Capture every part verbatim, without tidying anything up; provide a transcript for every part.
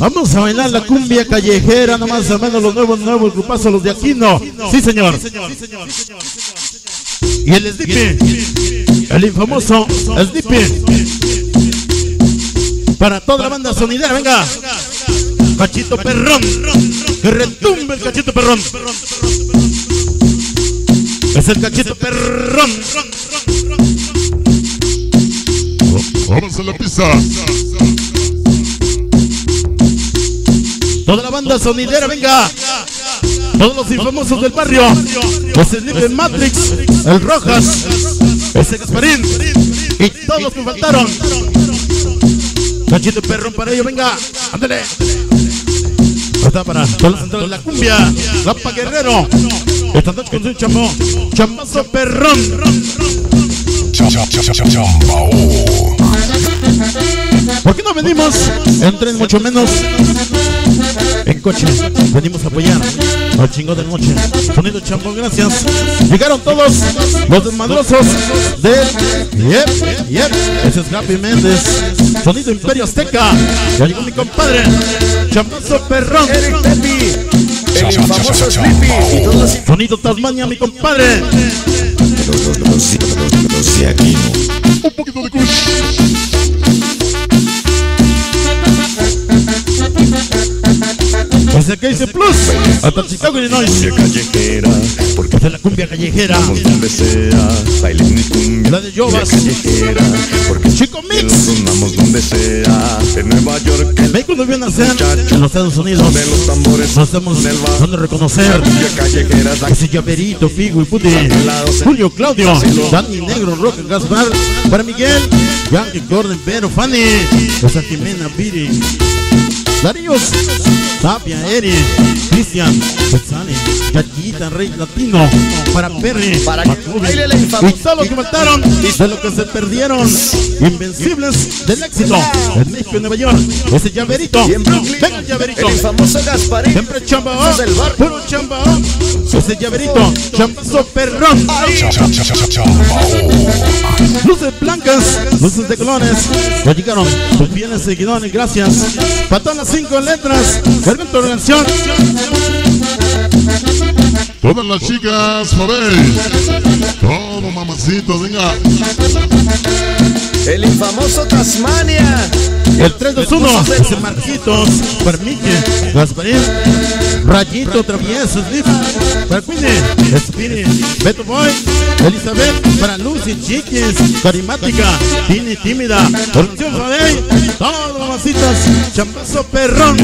Vamos a bailar la cumbia callejera, nomás a menos los nuevos, nuevos grupazos, los de Aquino. Sí, señor. Y el Snippy, el infamoso Snippy. Para toda la banda sonidera, venga. Cachito perrón, que retumbe el cachito perrón. Es el cachito perrón. Vamos a la pista. Toda la banda sonidera, venga. Todos los infamosos del barrio. Ese Snippy Matrix, el Rojas, ese Gasparín y todos los que faltaron. Cachito perrón para ellos, venga. Ándale. Está para todos los centrales de la cumbia. Lapa Guerrero. Esta noche con su chamo. Chambazo perrón. ¿Por qué no venimos en tren, mucho menos en coche? Venimos a apoyar al chingón de noche. Sonido Chambo, gracias. Llegaron todos los desmadrosos de Yep, Yep. Ese es Happy Méndez. Sonido Imperio Azteca. Ya llegó mi compadre Chambazo perrón. Eric Tepi, el infamoso Slippy y todos los... Sonido Tasmania, mi compadre. Un poquito de kush. Desde que dice Plus hasta Chicago, Illinois. Callejera, porque de la cumbia callejera. vamos donde sea, bailen mi cumbia. La de Jovas. Callejera, porque Chico Mix. nos vamos donde sea, en Nueva York, en México nos viene a hacer en los Estados Unidos. de los tambores, No estamos del bar. dando a reconocer Cumbia callejera, la ese Llaverito, Figo y Puti, Julio, Claudio, Dani Negro, Roca, Gaspar, para Miguel, Yankee, Gordon, Pero, Fanny, Rosa Jimena, Viri, Daríos, Tapia, Eri, Cristian, Petzani, Yachita, Rey Latino, para Perry, Para que Macubi, baile la y infamosa. todos los que faltaron de lo que se perdieron, invencibles del éxito en México y Nueva York, ese Llaverito, Y en Brooklyn, venga el Llaverito. el infamoso Gasparín. Siempre chamba, Ese es el bar. puro chamba. Ese Llaverito, chambazo perrón. Luces blancas, luces de colores. Ya llegaron sus fieles seguidores, gracias. Para todas las cinco letras, cargan tu organización. Todas las chicas, Fabel. Todo mamacito, venga. El infamoso Tasmania. El tres dos uno, ese Marquitos, Permique, Gasparín, Rayito, Travieso, Sniff, para Queenie, Spirit, Beto Boy, Elizabeth, para Lucy, Chiquis, Carismática, Tini, Tímida, Organización Fabey, todos mamacitas, chambazo perrón.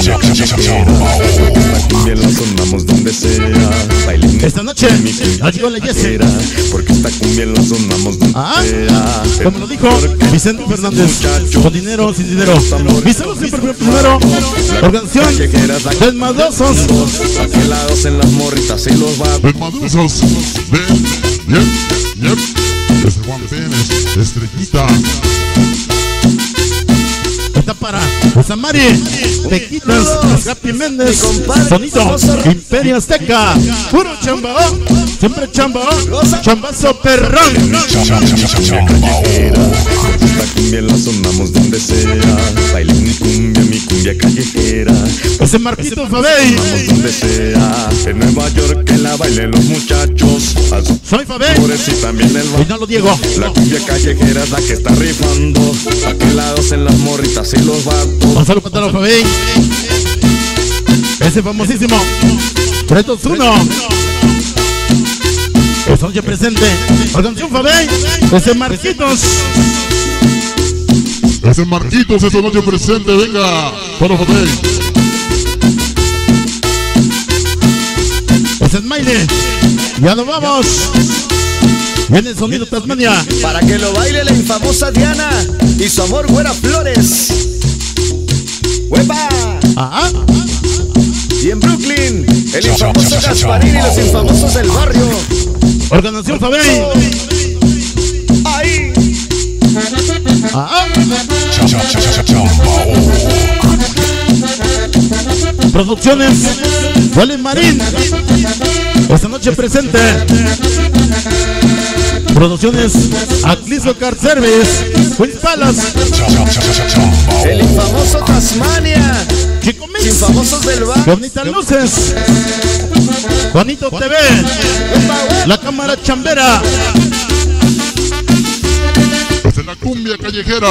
Cumbia la sonamos donde sea, bailen mi Esta noche, ya llegó la Jesse. callejera, porque esta cumbia la sonamos donde Ah, sea. como lo dijo Vicente Fernández, con dinero, sin dinero. Mi salud siempre fue primero. Organización, desmadrosos. Aquelados en las morritas y los va. Desmadrosos. Ven, yep, yep. Desde Juan Pérez, Estrellita. Está para Samari, Tequitas, Happy Méndez, Sonido, Imperio Azteca, puro chambaón, siempre chambaón, chambazo perrón. Esta cumbia la sonamos donde sea, bailen mi cumbia, mi cumbia callejera. Ese Marquito Fabey, Sonamos donde sea, en Nueva York que la bailen los muchachos. A sus soy Fabey, pobres y también el y no lo Diego. La cumbia callejera es la que está rifando, aquelados en las morritas y los vatos. Un saludo para todos los Fabey. Ese famosísimo tres dos uno. Esta noche presente, organización Fabey, ese Marquitos. Ese Marquitos esta noche presente, venga. Para Fabel. Ese Smiley. Ya nos vamos. Viene el sonido Tasmania. Para que lo baile la infamosa Diana y su amor Güera Flores. ¡Huepa! Ajá. Y en Brooklyn, el infamoso Gasparín y los infamosos del barrio. Organización Fabey. ¡Ahí! Ajá. Producciones Vale Marín. Esta noche presente Producciones Acliso Car Service, Queen Palace, El infamoso Tasmania, Chico Mix, Infamosos del Bar, Bonitas Luces, Juanito T V, La Cámara Chambera, Desde la cumbia callejera.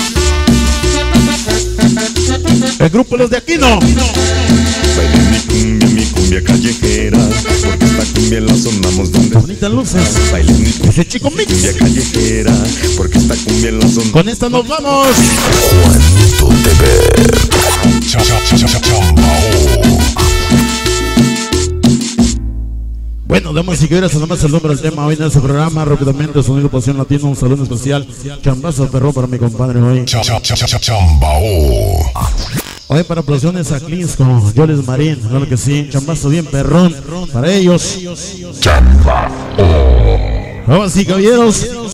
el grupo Los de Aquino, Bailen mi cumbia, mi cumbia callejera, porque esta cumbia la sonamos donde Bonitas Luces, Bailen mi ese Chico Mix. cumbia callejera, porque esta cumbia la sonamos. Con esta nos vamos. Bueno, damas y caballeros, nada más el nombre del tema hoy en este programa. Rápidamente, Sonido Pasión Latino, un saludo especial. Chambazo perro para mi compadre hoy. Hoy para producciones a Clisco, Yoles Marín, claro que sí. Chambazo bien perrón para ellos. Damas y caballeros.